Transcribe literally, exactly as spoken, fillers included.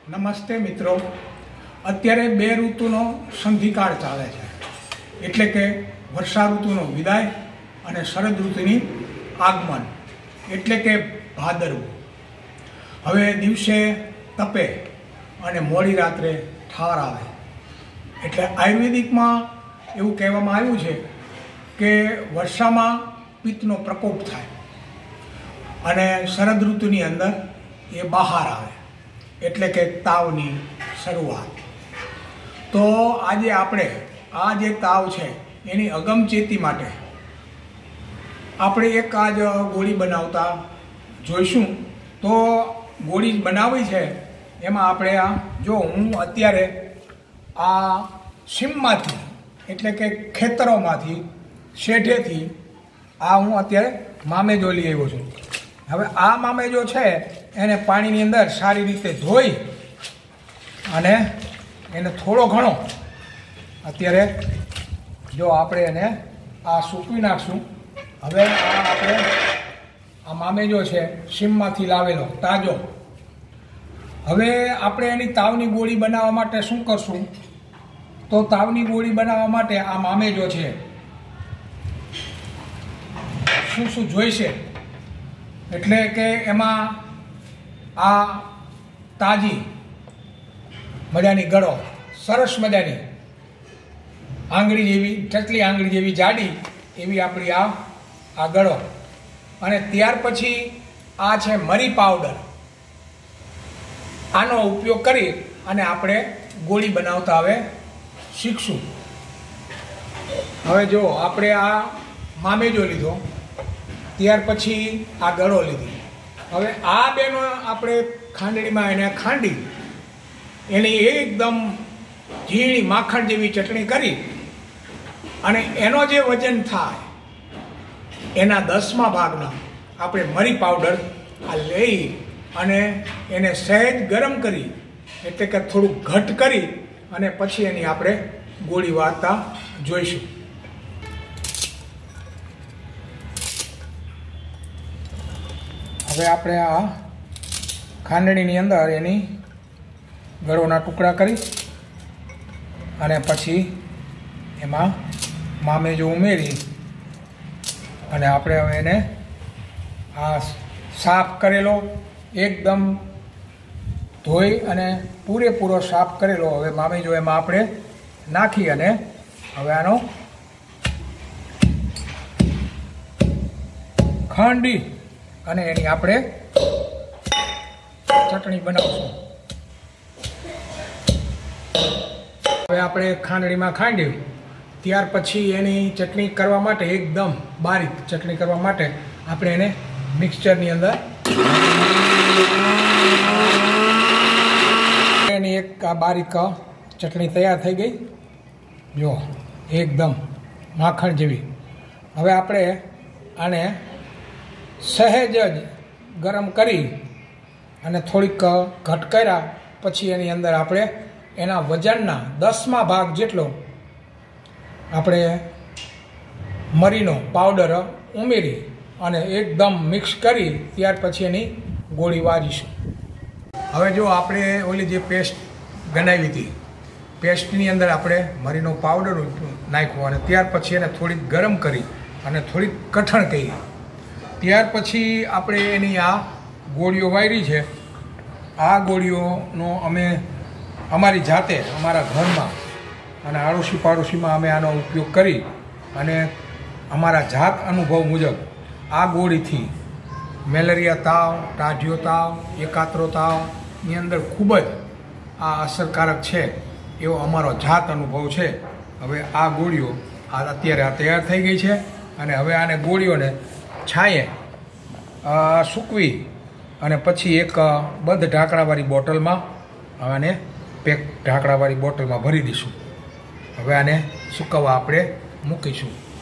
નમસ્તે મિત્રો, અત્યારે બે ઋતુનો સંધિકાળ ચાલે છે, એટલે કે વર્ષા ઋતુનો વિદાય અને શરદ ઋતુની આગમન એટલે કે ભાદરવું. હવે દિવસે તપે અને મોડી રાત્રે ઠાર આવે. એટલે આયુર્વેદિકમાં એવું કહેવામાં આવ્યું છે કે વર્ષામાં પિત્તનો પ્રકોપ થાય અને શરદ ઋતુની અંદર એ બહાર આવે એટલે કે તાવની શરૂઆત. તો આજે આપણે આ જે તાવ છે એની અગમચેતી માટે આપણે એક આજ ગોળી બનાવતા જોઈશું. તો ગોળી બનાવી છે એમાં આપણે આ જો હું અત્યારે આ સીમમાંથી એટલે કે ખેતરોમાંથી શેઢેથી આ હું અત્યારે મામેજો લઈ આવ્યો છું. હવે આ મામેજો છે એને પાણીની અંદર સારી રીતે ધોઈ અને એને થોડો ઘણો અત્યારે જો આપણે એને આ સૂકવી નાખશું. હવે આ આપણે આ મામેજો છે સીમમાંથી લાવેલો તાજો. હવે આપણે એની તાવની ગોળી બનાવવા માટે શું કરશું? તો તાવની ગોળી બનાવવા માટે આ મામેજો છે શું શું જોઈશે એટલે કે એમાં આ તાજી મજાની ગળો, સરસ મજાની આંગળી જેવી ચટલી આંગળી જેવી જાડી એવી આપણી આ આ ગળો. અને ત્યાર પછી આ છે મરી પાવડર. આનો ઉપયોગ કરી અને આપણે ગોળી બનાવતા હવે શીખશું. હવે જો આપણે આ મામેજો લીધો, ત્યાર પછી આ ગળો લીધી. હવે આ બેનો આપણે ખાંડણીમાં એને ખાંડી એની એકદમ ઝીણી માખણ જેવી ચટણી કરી અને એનો જે વજન થાય એના દસમા ભાગના આપણે મરી પાવડર આ લઈ અને એને સહેજ ગરમ કરી એટલે કે થોડું ઘટ કરી અને પછી એની આપણે ગોળી વાળતા જોઈશું. હવે આપણે આ ખાંડણીની અંદર એની ગળોના ટુકડા કરી અને પછી એમાં મામેજો ઉમેરી અને આપણે હવે એને આ સાફ કરેલો એકદમ ધોઈ અને પૂરેપૂરો સાફ કરેલો હવે મામેજો એમાં આપણે નાખી અને હવે આનો ખાંડી અને એની આપણે ચટણી બનાવશું. હવે આપણે ખાંડણીમાં ખાંડ્યું ત્યાર પછી એની ચટણી કરવા માટે એકદમ બારીક ચટણી કરવા માટે આપણે એને મિક્સચરની અંદર એની એક આ બારીક ચટણી તૈયાર થઈ ગઈ. જો એકદમ માખણ જેવી. હવે આપણે આને સહેજ જ ગરમ કરી અને થોડીક ઘટ કર્યા પછી એની અંદર આપણે એના વજનના દસમા ભાગ જેટલો આપણે મરીનો પાવડર ઉમેરી અને એકદમ મિક્સ કરી ત્યાર પછી એની ગોળી વાળીશું. હવે જો આપણે ઓલી જે પેસ્ટ બનાવી હતી પેસ્ટની અંદર આપણે મરીનો પાવડર નાખ્યો અને ત્યાર પછી એને થોડીક ગરમ કરી અને થોડીક કઠણ કરી ત્યાર પછી આપણે એની આ ગોળીઓ વાળી છે. આ ગોળીઓનો અમે અમારી જાતે અમારા ઘરમાં અને આડોશી પાડોશીમાં અમે આનો ઉપયોગ કરી અને અમારા જાત અનુભવ મુજબ આ ગોળીથી મેલેરિયા તાવ, ટાઢિયો તાવ, એકાત્રો તાવની અંદર ખૂબ જ આ અસરકારક છે એવો અમારો જાત અનુભવ છે. હવે આ ગોળીઓ આ અત્યારે આ તૈયાર થઈ ગઈ છે અને હવે આને ગોળીઓને છાંયે સૂકવી અને પછી એક બંધ ઢાંકણાવાળી બોટલમાં આને પેક ઢાંકણાવાળી બોટલમાં ભરી દઈશું. હવે આને સૂકવવા આપણે મૂકીશું.